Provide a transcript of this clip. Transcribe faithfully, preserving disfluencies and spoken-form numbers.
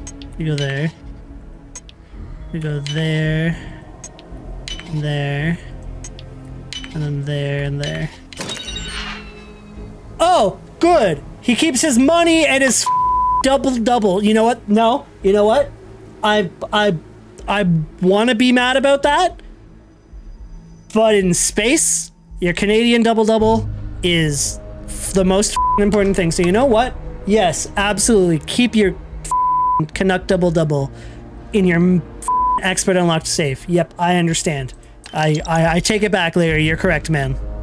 You go there. You go there. And there. And then there and there. Oh, good. He keeps his money and his double double. You know what? No. You know what? I I I want to be mad about that. But in space, your Canadian double double is the most important thing. So you know what? Yes, absolutely. Keep your Canuck double double in your expert unlocked safe. Yep, I understand. I, I I take it back, Larry. You're correct, man.